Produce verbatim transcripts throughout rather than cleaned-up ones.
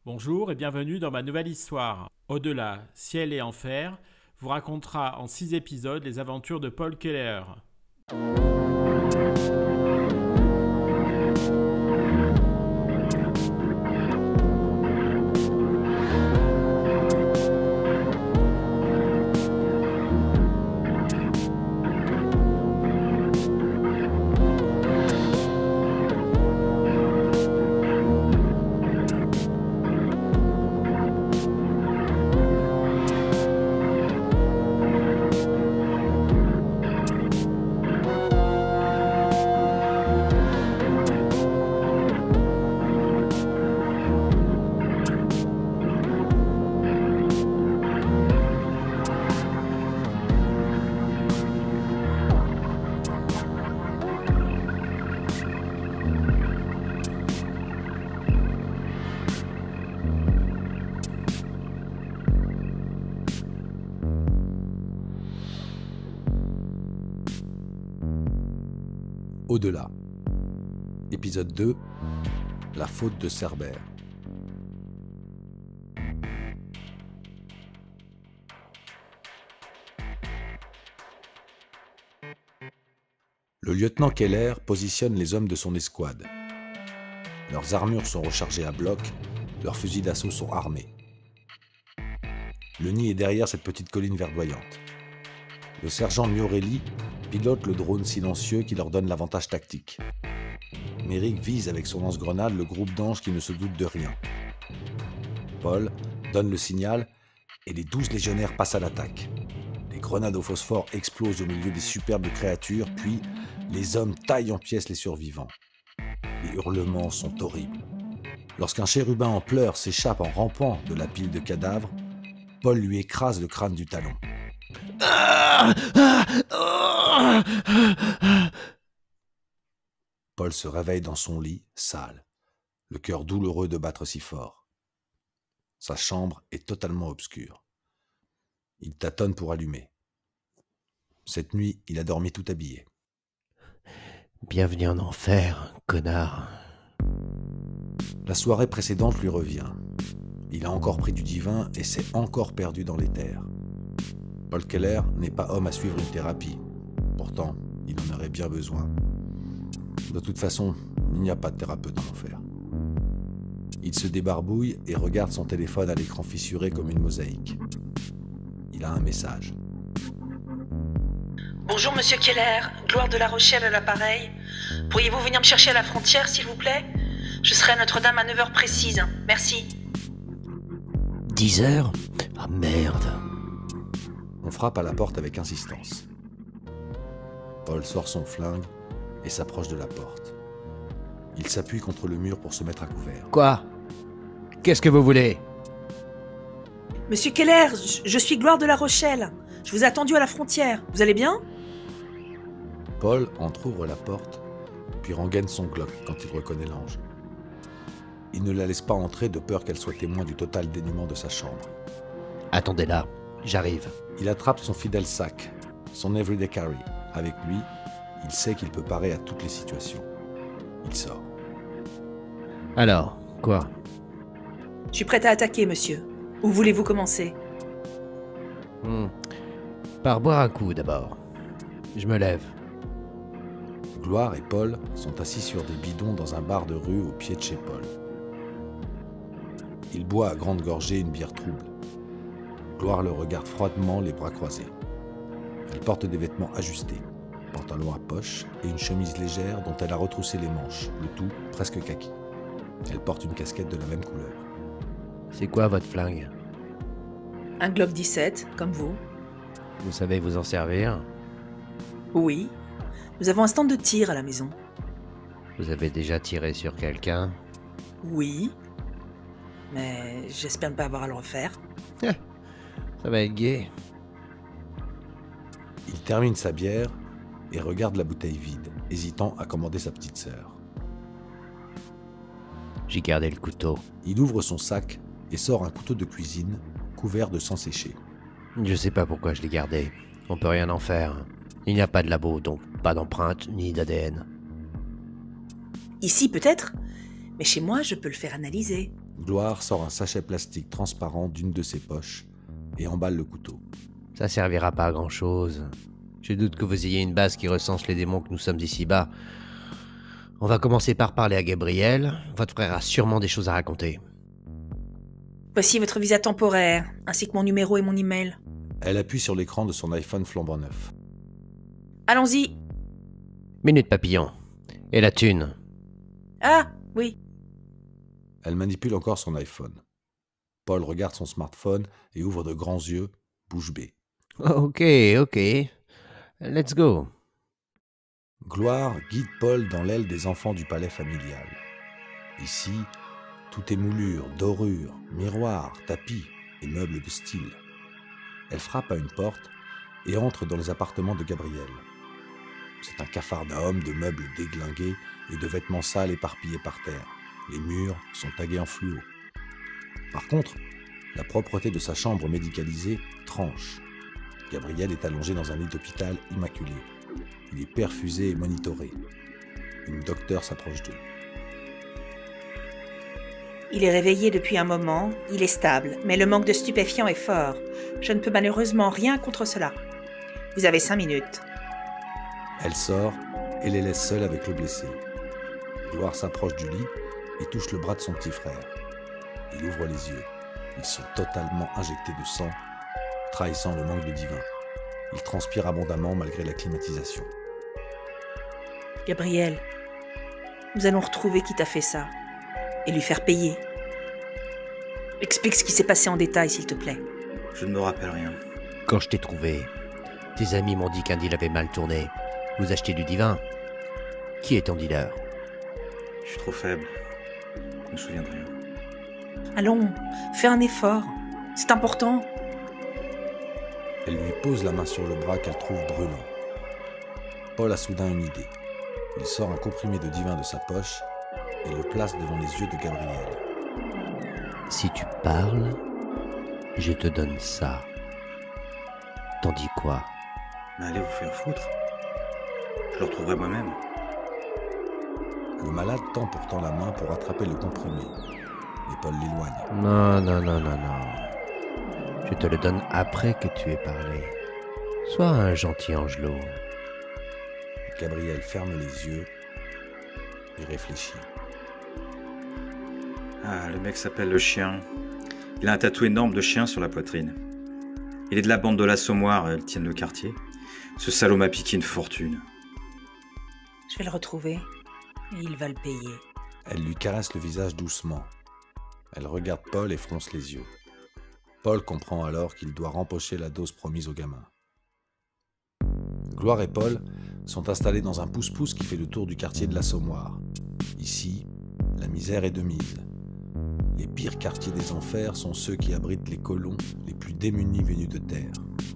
Bonjour et bienvenue dans ma nouvelle histoire. Au-delà, ciel et enfer vous racontera en six épisodes les aventures de Paul Keller. Au-delà. Épisode deux. La faute de Cerbère. Le lieutenant Keller positionne les hommes de son escouade. Leurs armures sont rechargées à bloc, leurs fusils d'assaut sont armés. Le nid est derrière cette petite colline verdoyante. Le sergent Miorelli pilote le drone silencieux qui leur donne l'avantage tactique. Merrick vise avec son lance-grenade le groupe d'anges qui ne se doutent de rien. Paul donne le signal et les douze légionnaires passent à l'attaque. Les grenades au phosphore explosent au milieu des superbes créatures, puis les hommes taillent en pièces les survivants. Les hurlements sont horribles. Lorsqu'un chérubin en pleurs s'échappe en rampant de la pile de cadavres, Paul lui écrase le crâne du talon. Paul se réveille dans son lit, sale, le cœur douloureux de battre si fort. Sa chambre est totalement obscure. Il tâtonne pour allumer. Cette nuit, il a dormi tout habillé. Bienvenue en enfer, connard. La soirée précédente lui revient. Il a encore pris du divin et s'est encore perdu dans l'éther. Paul Keller n'est pas homme à suivre une thérapie. Pourtant, il en aurait bien besoin. De toute façon, il n'y a pas de thérapeute en enfer. Il se débarbouille et regarde son téléphone à l'écran fissuré comme une mosaïque. Il a un message. Bonjour Monsieur Keller, Gloire de la Rochelle à l'appareil. Pourriez-vous venir me chercher à la frontière, s'il vous plaît? Je serai à Notre-Dame à neuf heures précises. Merci. dix heures? Ah merde. On frappe à la porte avec insistance. Paul sort son flingue et s'approche de la porte. Il s'appuie contre le mur pour se mettre à couvert. Quoi? Qu'est-ce que vous voulez? Monsieur Keller, je, je suis Gloire de la Rochelle. Je vous ai attendu à la frontière. Vous allez bien? Paul entr'ouvre la porte, puis rengaine son Glock quand il reconnaît l'ange. Il ne la laisse pas entrer de peur qu'elle soit témoin du total dénuement de sa chambre. Attendez là, j'arrive. Il attrape son fidèle sac, son everyday carry. Avec lui, il sait qu'il peut parer à toutes les situations. Il sort. Alors, quoi? Je suis prête à attaquer, monsieur. Où voulez-vous commencer? hmm. Par boire un coup d'abord. Je me lève. Gloire et Paul sont assis sur des bidons dans un bar de rue au pied de chez Paul. Il boit à grande gorgée une bière trouble. Gloire le regarde froidement, les bras croisés. Elle porte des vêtements ajustés, pantalon à poche et une chemise légère dont elle a retroussé les manches, le tout presque kaki. Elle porte une casquette de la même couleur. C'est quoi votre flingue? Un Glock dix-sept, comme vous. Vous savez vous en servir? Oui. Nous avons un stand de tir à la maison. Vous avez déjà tiré sur quelqu'un? Oui. Mais j'espère ne pas avoir à le refaire. Ça va être gai. Il termine sa bière et regarde la bouteille vide, hésitant à commander sa petite sœur. J'ai gardé le couteau. Il ouvre son sac et sort un couteau de cuisine couvert de sang séché. Je sais pas pourquoi je l'ai gardé. On peut rien en faire. Il n'y a pas de labo, donc pas d'empreinte ni d'A D N. Ici peut-être, mais chez moi je peux le faire analyser. Gloire sort un sachet plastique transparent d'une de ses poches et emballe le couteau. Ça servira pas à grand-chose. Je doute que vous ayez une base qui recense les démons que nous sommes ici-bas. On va commencer par parler à Gabriel. Votre frère a sûrement des choses à raconter. Voici votre visa temporaire, ainsi que mon numéro et mon email. Elle appuie sur l'écran de son iPhone flambant neuf. Allons-y. Minute papillon. Et la thune? Ah, oui. Elle manipule encore son iPhone. Paul regarde son smartphone et ouvre de grands yeux, bouche bée. Ok, ok. Let's go. Gloire guide Paul dans l'aile des enfants du palais familial. Ici, tout est moulure, dorure, miroir, tapis et meubles de style. Elle frappe à une porte et entre dans les appartements de Gabriel. C'est un capharnaüm de meubles déglingués et de vêtements sales éparpillés par terre. Les murs sont tagués en fluo. Par contre, la propreté de sa chambre médicalisée tranche. Gabriel est allongé dans un lit d'hôpital immaculé. Il est perfusé et monitoré. Une docteure s'approche d'eux. Il est réveillé depuis un moment, il est stable, mais le manque de stupéfiants est fort. Je ne peux malheureusement rien contre cela. Vous avez cinq minutes. Elle sort et les laisse seuls avec le blessé. Gloire s'approche du lit et touche le bras de son petit frère. Il ouvre les yeux. Ils sont totalement injectés de sang, trahissant le manque de divin. Il transpire abondamment malgré la climatisation. Gabriel, nous allons retrouver qui t'a fait ça et lui faire payer. Explique ce qui s'est passé en détail, s'il te plaît. Je ne me rappelle rien. Quand je t'ai trouvé, tes amis m'ont dit qu'un deal avait mal tourné. Vous achetez du divin. Qui est ton dealer? Je suis trop faible. Je me souviens de rien. Allons, fais un effort. C'est important. Elle lui pose la main sur le bras qu'elle trouve brûlant. Paul a soudain une idée. Il sort un comprimé de divin de sa poche et le place devant les yeux de Gabriel. Si tu parles, je te donne ça. T'en dis quoi? Mais allez vous faire foutre. Je le retrouverai moi-même. Le malade tend pourtant la main pour attraper le comprimé. Mais Paul l'éloigne. Non, non, non, non, non. Je te le donne après que tu aies parlé. Sois un gentil angelot. Gabriel ferme les yeux et réfléchit. Ah, le mec s'appelle le chien. Il a un tatou énorme de chien sur la poitrine. Il est de la bande de l'Assommoir, elle tient le quartier. Ce salaud m'a piqué une fortune. Je vais le retrouver et il va le payer. Elle lui caresse le visage doucement. Elle regarde Paul et fronce les yeux. Paul comprend alors qu'il doit rempocher la dose promise au gamin. Gloire et Paul sont installés dans un pouce-pouce qui fait le tour du quartier de l'Assommoir. Ici, la misère est de mise. Les pires quartiers des enfers sont ceux qui abritent les colons les plus démunis venus de terre.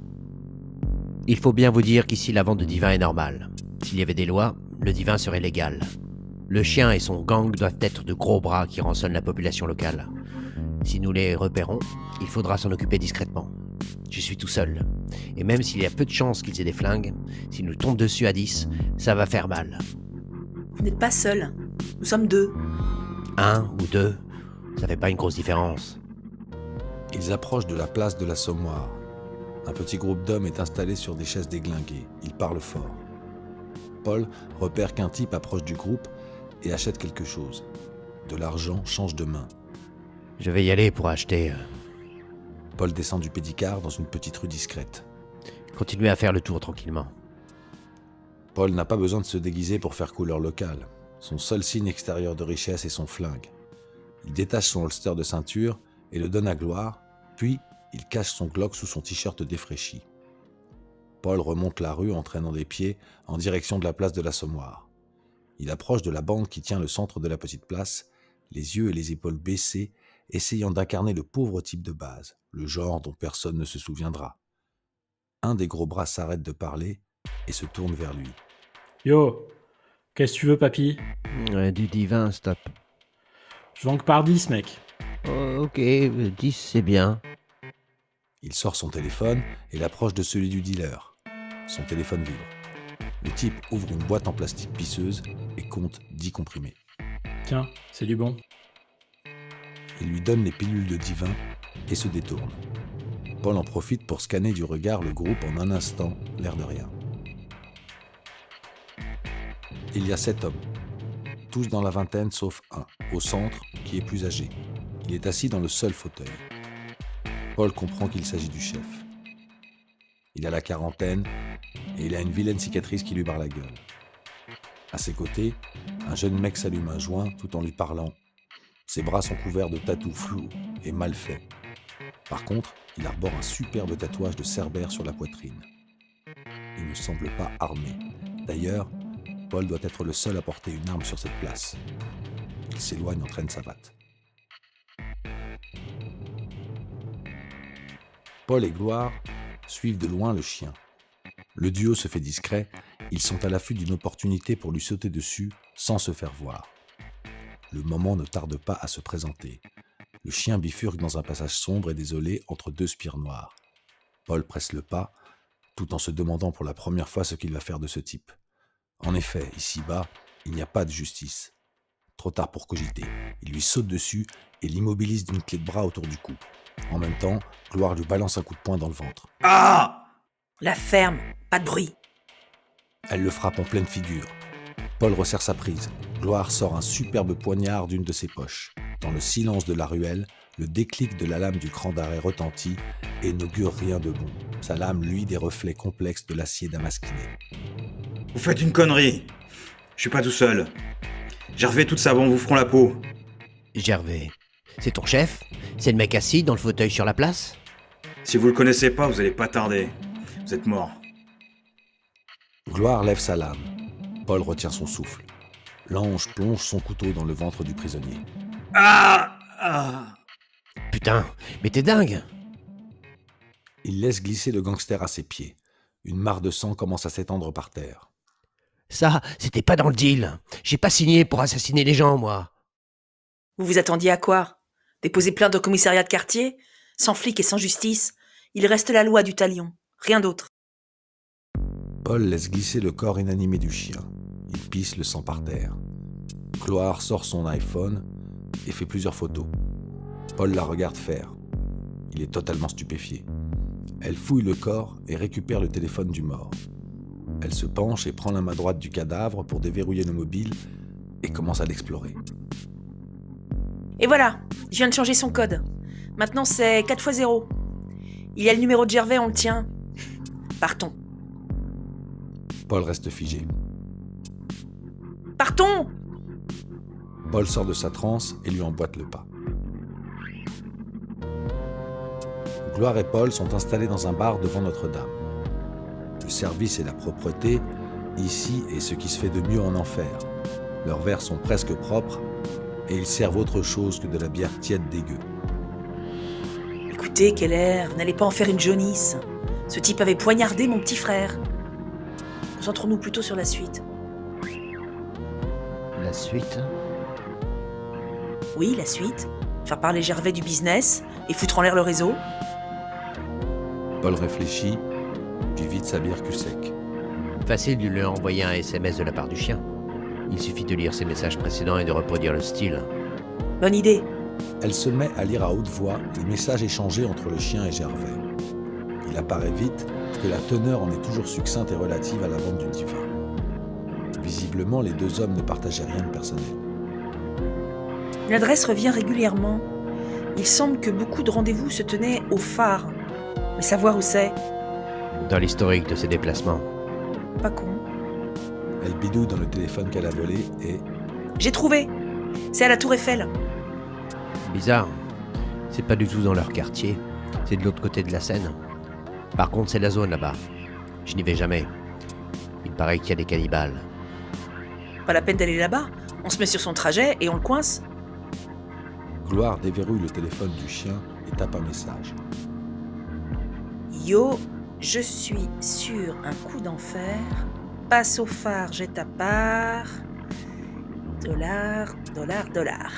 Il faut bien vous dire qu'ici la vente de divin est normale. S'il y avait des lois, le divin serait légal. Le chien et son gang doivent être de gros bras qui rançonnent la population locale. Si nous les repérons, il faudra s'en occuper discrètement. Je suis tout seul. Et même s'il y a peu de chances qu'ils aient des flingues, s'ils nous tombent dessus à dix, ça va faire mal. Vous n'êtes pas seul. Nous sommes deux. Un ou deux, ça fait pas une grosse différence. Ils approchent de la place de l'Assommoir. Un petit groupe d'hommes est installé sur des chaises déglinguées. Ils parlent fort. Paul repère qu'un type approche du groupe et achète quelque chose. De l'argent change de main. Je vais y aller pour acheter. Paul descend du pédicard dans une petite rue discrète. Continuez à faire le tour tranquillement. Paul n'a pas besoin de se déguiser pour faire couleur locale. Son seul signe extérieur de richesse est son flingue. Il détache son holster de ceinture et le donne à Gloire, puis il cache son Glock sous son t-shirt défraîchi. Paul remonte la rue en traînant des pieds en direction de la place de l'Assommoir. Il approche de la bande qui tient le centre de la petite place, les yeux et les épaules baissés, essayant d'incarner le pauvre type de base, le genre dont personne ne se souviendra. Un des gros bras s'arrête de parler et se tourne vers lui. « Yo, qu'est-ce que tu veux, papy ?»« Ouais, du divin, stop. »« Je vends que par dix, mec. » Oh, ok, dix c'est bien. Il sort son téléphone et l'approche de celui du dealer. Son téléphone vibre. Le type ouvre une boîte en plastique pisseuse et compte dix comprimés. « Tiens, c'est du bon. » il lui donne les pilules de Divin et se détourne. Paul en profite pour scanner du regard le groupe en un instant, l'air de rien. Il y a sept hommes, tous dans la vingtaine sauf un, au centre, qui est plus âgé. Il est assis dans le seul fauteuil. Paul comprend qu'il s'agit du chef. Il a la quarantaine et il a une vilaine cicatrice qui lui barre la gueule. À ses côtés, un jeune mec s'allume un joint tout en lui parlant. Ses bras sont couverts de tatous flous et mal faits. Par contre, il arbore un superbe tatouage de Cerbère sur la poitrine. Il ne semble pas armé. D'ailleurs, Paul doit être le seul à porter une arme sur cette place. Il s'éloigne, entraîne sa batte. Paul et Gloire suivent de loin le chien. Le duo se fait discret, ils sont à l'affût d'une opportunité pour lui sauter dessus sans se faire voir. Le moment ne tarde pas à se présenter. Le chien bifurque dans un passage sombre et désolé entre deux spires noires. Paul presse le pas, tout en se demandant pour la première fois ce qu'il va faire de ce type. En effet, ici-bas, il n'y a pas de justice. Trop tard pour cogiter. Il lui saute dessus et l'immobilise d'une clé de bras autour du cou. En même temps, Gloire lui balance un coup de poing dans le ventre. Ah! La ferme, pas de bruit. Elle le frappe en pleine figure. Paul resserre sa prise. Gloire sort un superbe poignard d'une de ses poches. Dans le silence de la ruelle, le déclic de la lame du cran d'arrêt retentit et n'augure rien de bon. Sa lame, lui, des reflets complexes de l'acier damasquiné. Vous faites une connerie. Je suis pas tout seul. Gervais, tout ça, bon, vous feront la peau. Gervais, c'est ton chef? C'est le mec assis dans le fauteuil sur la place? Si vous le connaissez pas, vous allez pas tarder. Vous êtes mort. Gloire lève sa lame. Paul retient son souffle. L'ange plonge son couteau dans le ventre du prisonnier. Ah! Ah! Putain, mais t'es dingue! Il laisse glisser le gangster à ses pieds. Une mare de sang commence à s'étendre par terre. Ça, c'était pas dans le deal. J'ai pas signé pour assassiner les gens, moi. Vous vous attendiez à quoi? Déposer plainte au commissariat de quartier? Sans flic et sans justice, il reste la loi du talion. Rien d'autre. Paul laisse glisser le corps inanimé du chien. Il pisse le sang par terre. Gloire sort son iPhone et fait plusieurs photos. Paul la regarde faire. Il est totalement stupéfié. Elle fouille le corps et récupère le téléphone du mort. Elle se penche et prend la main droite du cadavre pour déverrouiller le mobile et commence à l'explorer. Et voilà, je viens de changer son code. Maintenant c'est quatre fois zéro. Il y a le numéro de Gervais, on le tient. Partons. Paul reste figé. Partons! Paul sort de sa transe et lui emboîte le pas. Gloire et Paul sont installés dans un bar devant Notre-Dame. Le service et la propreté, ici, est ce qui se fait de mieux en enfer. Leurs verres sont presque propres et ils servent autre chose que de la bière tiède dégueu. Écoutez, Keller, n'allez pas en faire une jaunisse. Ce type avait poignardé mon petit frère. Concentrons-nous plutôt sur la suite. La suite? Oui, la suite. Faire parler Gervais du business et foutre en l'air le réseau. Paul réfléchit, puis vide sa bière cul sec. Facile de lui envoyer un S M S de la part du chien. Il suffit de lire ses messages précédents et de reproduire le style. Bonne idée. Elle se met à lire à haute voix les messages échangés entre le chien et Gervais. Il apparaît vite que la teneur en est toujours succincte et relative à la vente du Divin. Visiblement, les deux hommes ne partageaient rien de personnel. L'adresse revient régulièrement. Il semble que beaucoup de rendez-vous se tenaient au phare. Mais savoir où c'est? Dans l'historique de ses déplacements. Pas con. Elle bidouille dans le téléphone qu'elle a volé et... J'ai trouvé. C'est à la Tour Eiffel. Bizarre. C'est pas du tout dans leur quartier. C'est de l'autre côté de la Seine. Par contre, c'est la zone là-bas. Je n'y vais jamais. Il paraît qu'il y a des cannibales. Pas la peine d'aller là-bas. On se met sur son trajet et on le coince. Gloire déverrouille le téléphone du chien et tape un message. Yo, je suis sur un coup d'enfer. Passe au phare, j'ai ta part. Dollar, dollar, dollar.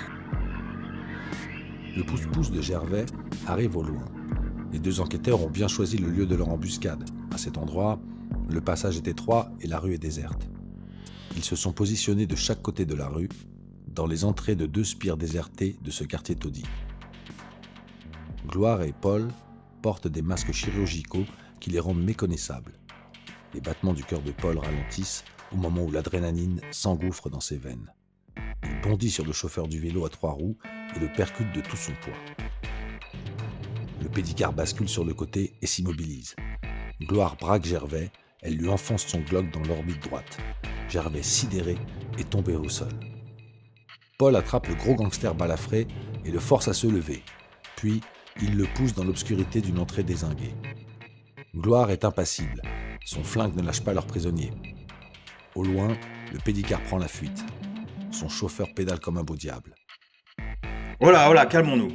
Le pouce-pouce de Gervais arrive au loin. Les deux enquêteurs ont bien choisi le lieu de leur embuscade. À cet endroit, le passage est étroit et la rue est déserte. Ils se sont positionnés de chaque côté de la rue, dans les entrées de deux spires désertées de ce quartier taudis. Gloire et Paul portent des masques chirurgicaux qui les rendent méconnaissables. Les battements du cœur de Paul ralentissent au moment où l'adrénaline s'engouffre dans ses veines. Il bondit sur le chauffeur du vélo à trois roues et le percute de tout son poids. Le pédicard bascule sur le côté et s'immobilise. Gloire braque Gervais, elle lui enfonce son Glock dans l'orbite droite. Gervais, sidéré, est tombé au sol. Paul attrape le gros gangster balafré et le force à se lever. Puis, il le pousse dans l'obscurité d'une entrée dézinguée. Gloire est impassible. Son flingue ne lâche pas leur prisonnier. Au loin, le pédicard prend la fuite. Son chauffeur pédale comme un beau diable. Oh là, oh là, calmons-nous.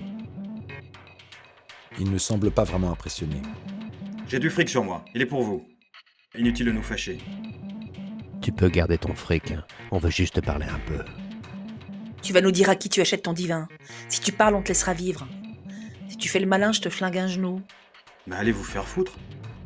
Il ne semble pas vraiment impressionné. J'ai du fric sur moi, il est pour vous. Inutile de nous fâcher. Tu peux garder ton fric, hein. On veut juste parler un peu. Tu vas nous dire à qui tu achètes ton divin. Si tu parles, on te laissera vivre. Si tu fais le malin, je te flingue un genou. Mais allez vous faire foutre.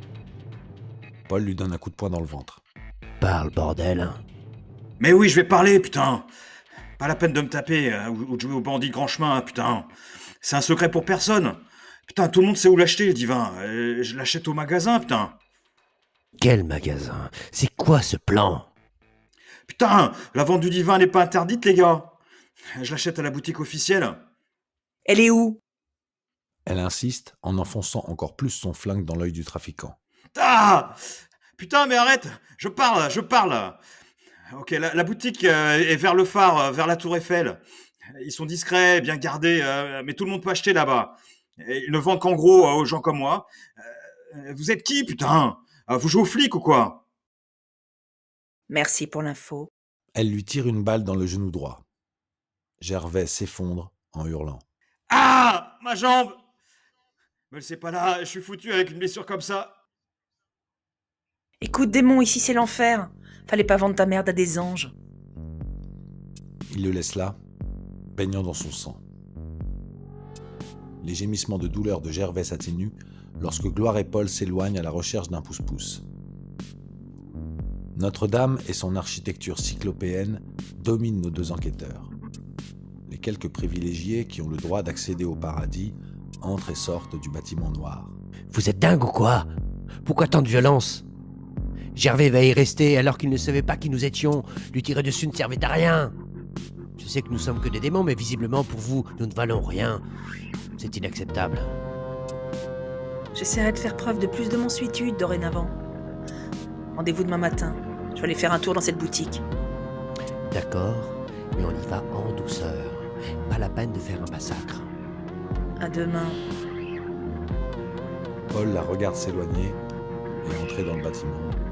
Paul lui donne un coup de poing dans le ventre. Parle, bordel. Mais oui, je vais parler, putain. Pas la peine de me taper euh, ou, ou de jouer au bandit grand chemin, hein, putain. C'est un secret pour personne. Putain, tout le monde sait où l'acheter, le divin. Euh, je l'achète au magasin, putain. Quel magasin? C'est quoi ce plan? Putain, la vente du divin n'est pas interdite, les gars. Je l'achète à la boutique officielle. Elle est où? Elle insiste en enfonçant encore plus son flingue dans l'œil du trafiquant. Ah! Putain, mais arrête! Je parle, je parle! Ok, la, la boutique euh, est vers le phare, euh, vers la tour Eiffel. Ils sont discrets, bien gardés, euh, mais tout le monde peut acheter là-bas. Et ils ne vendent qu'en gros euh, aux gens comme moi. Euh, vous êtes qui, putain? Vous jouez aux flics ou quoi? Merci pour l'info. Elle lui tire une balle dans le genou droit. Gervais s'effondre en hurlant. Ah! Ma jambe! Me laissez pas là, je suis foutu avec une blessure comme ça. Écoute, démon, ici c'est l'enfer. Fallait pas vendre ta merde à des anges. Il le laisse là, baignant dans son sang. Les gémissements de douleur de Gervais s'atténuent lorsque Gloire et Paul s'éloignent à la recherche d'un pouce-pouce. Notre-Dame et son architecture cyclopéenne dominent nos deux enquêteurs. Les quelques privilégiés qui ont le droit d'accéder au paradis entrent et sortent du bâtiment noir. Vous êtes dingue ou quoi? Pourquoi tant de violence? Gervais va y rester alors qu'il ne savait pas qui nous étions. Lui tirer dessus ne servait à rien. Je sais que nous sommes que des démons, mais visiblement pour vous, nous ne valons rien. C'est inacceptable. J'essaierai de faire preuve de plus de mansuétude dorénavant. Rendez-vous demain matin. Je vais aller faire un tour dans cette boutique. D'accord, mais on y va en douceur. Pas la peine de faire un massacre. À demain. Paul la regarde s'éloigner et entrer dans le bâtiment.